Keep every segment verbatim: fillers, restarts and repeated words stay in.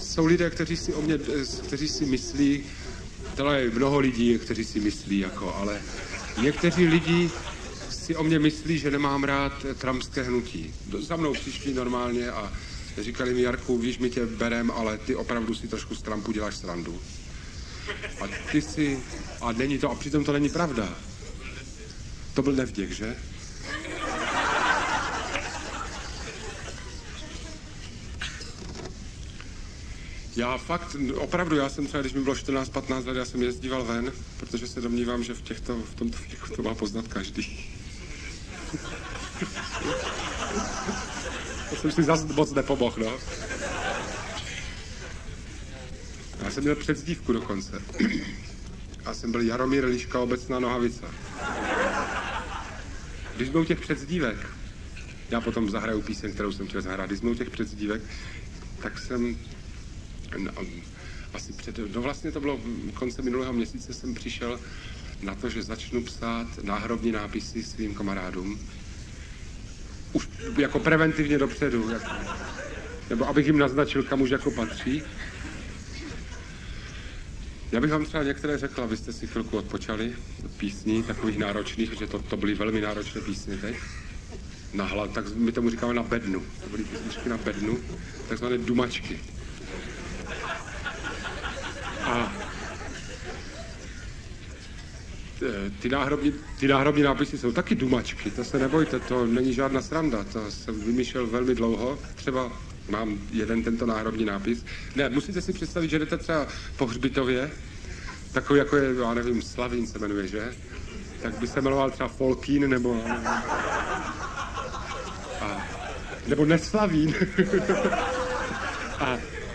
jsou lidé, kteří si o mě, kteří si myslí, tohle je mnoho lidí, kteří si myslí, jako, ale někteří lidi si o mě myslí, že nemám rád trumpské hnutí. Za mnou přišli normálně a říkali mi, Jarku, víš, my tě berem, ale ty opravdu si trošku z Trumpu děláš srandu. A ty si... A není to, a přitom to není pravda. To byl nevděk, že? Já fakt, opravdu, já jsem třeba, když mi bylo čtrnáct patnáct let, já jsem jezdíval ven, protože se domnívám, že v těchto, v tomto věku to má poznat každý. To jsem si zase moc nepomohl, no. Já jsem měl předzdívku dokonce. Já jsem byl Jaromír Liška, Obecná Nohavica. Když byl u těch předzdívek, já potom zahraju píseň, kterou jsem chtěl zahrát, když byl u těch předzdívek, tak jsem no, asi před, no vlastně to bylo konce minulého měsíce, jsem přišel na to, že začnu psát náhrobní nápisy svým kamarádům. Už jako preventivně dopředu, jako, nebo abych jim naznačil, kam už jako patří. Já bych vám třeba některé řekl, abyste si chvilku odpočali od písní, takových náročných, že to, to byly velmi náročné písně teď. Na hlav, tak my tomu říkáme na bednu. To byly písničky na bednu, takzvané dumačky. A ty náhrobní, ty náhrobní nápisy jsou taky dumačky, to se nebojte, to není žádná sranda, to jsem vymýšlel velmi dlouho, třeba mám jeden tento náhrobní nápis. Ne, musíte si představit, že jdete třeba po hřbitově, takový jako je, já nevím, Slavín se jmenuje, že? Tak by se jmenoval třeba Folkín, nebo... A, nebo Neslavín. A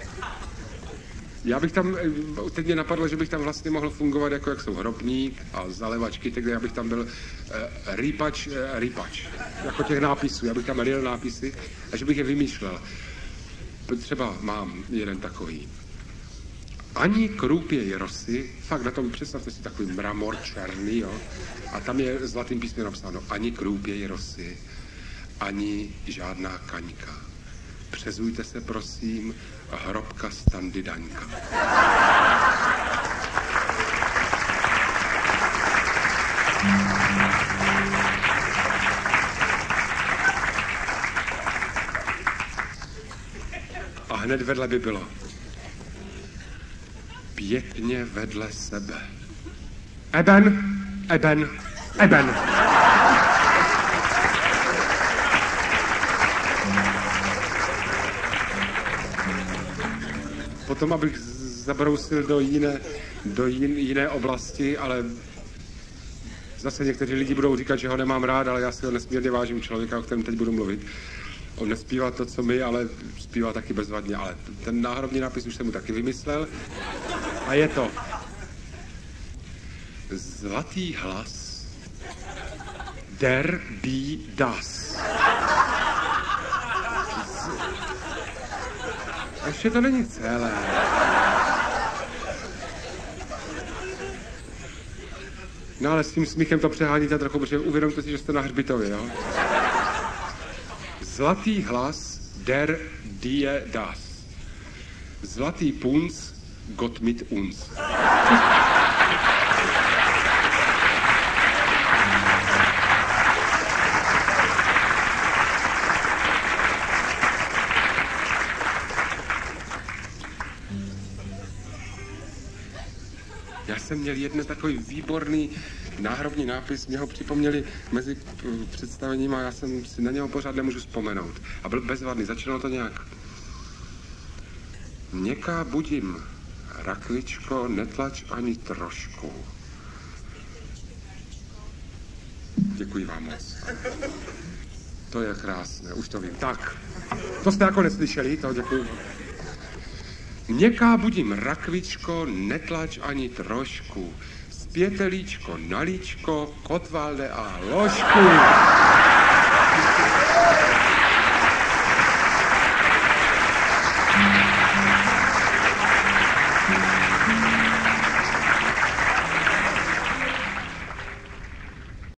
já bych tam, teď mě napadlo, že bych tam vlastně mohl fungovat jako, jak jsou hrobník a zalevačky, takže já bych tam byl uh, rýpač, uh, rýpač, jako těch nápisů, já bych tam měl nápisy a že bych je vymýšlel. Třeba mám jeden takový. Ani krůpěj rosy, fakt na tom představte si takový mramor černý, jo, a tam je zlatým písmem napsáno, ani krůpěj rosy, ani žádná kaňka. Přezujte se, prosím, hrobka Standy Daňka. A hned vedle by bylo pěkně vedle sebe. Eben, Eben, Eben. Potom, abych zabrousil do jiné, do jin, jiné oblasti, ale zase někteří lidi budou říkat, že ho nemám rád, ale já si ho nesmírně vážím, člověka, o kterém teď budu mluvit. On nespívá to, co my, ale zpívá taky bezvadně, ale ten náhrobní nápis už jsem mu taky vymyslel. A je to zlatý hlas der bí das. Ještě to není celé. No ale s tím smíchem to přeháníte trochu, protože uvědomte si, že jste na hřbitově, jo? Zlatý hlas der die das. Zlatý punc Gott mit uns. Já jsem měl jeden takový výborný náhrobní nápis, mě ho připomněli mezi představením a já jsem si na něho pořád nemůžu vzpomenout. A byl bezvadný, začínalo to nějak. Měkká budím, rakvičko, netlač ani trošku. Děkuji vám moc. To je krásné, už to vím. Tak, to jste jako neslyšeli, to děkuji. Měkká budím, rakvičko, netlač ani trošku. Zpětelíčko, nalíčko, kotvalde a ložku.